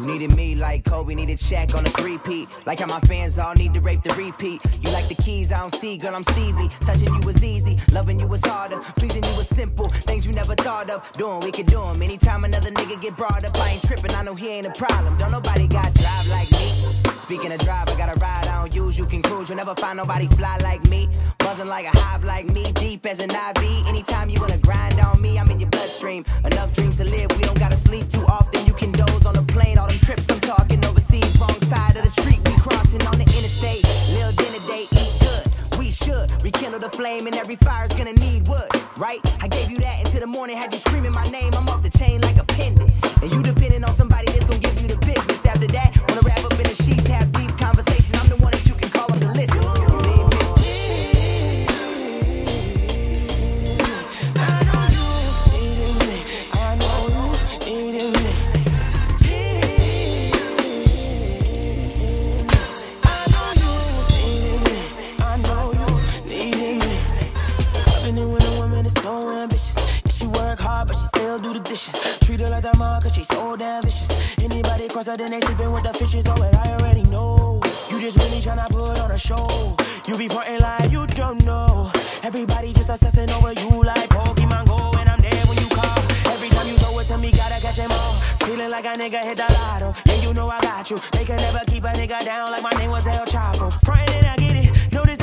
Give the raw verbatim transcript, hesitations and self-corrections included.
Needed me like Kobe needed Shaq on a three-peat. Like how my fans all need to rape the repeat. You like the keys, I don't see, girl, I'm Stevie. Touching you was easy, loving you was harder. Pleasing you was simple, things you never thought of. Doing, we can do them. Anytime another nigga get brought up, I ain't tripping, I know he ain't a problem. Don't nobody got drive like me. Speaking of drive, I got a ride I don't use. You can cruise, you'll never find nobody fly like me. Buzzing like a hive like me, deep as an I V. Anytime you wanna grind on me, I'm in your bloodstream. Enough dreams to live, we don't gotta sleep too often. You can doze on a plane, all them trips I'm talking overseas. Wrong side of the street, we crossing on the interstate. Lil' dinner date, eat good, we should. Rekindle the flame and every fire's gonna need wood, right? I gave you that until the morning, had you screaming my name. I'm off the chain like a pendant. And you depending on somebody that's gonna give you the business. After that, wanna wrap up in the sheets, have deep conversation. I'm the one that you can call up to listen. Treat her like that mom, cause she's so damn vicious. Anybody cross her, then they sleeping with the fishes. Oh, well, I already know. You just really tryna put on a show. You be frontin' like you don't know. Everybody just obsessing over you like Pokemon Go. And I'm there when you call. Every time you throw it to me, gotta catch them all. Feeling like a nigga hit the lotto. Yeah, you know I got you. They can never keep a nigga down like my name was El Chapo. Frontin' and I get it. No, this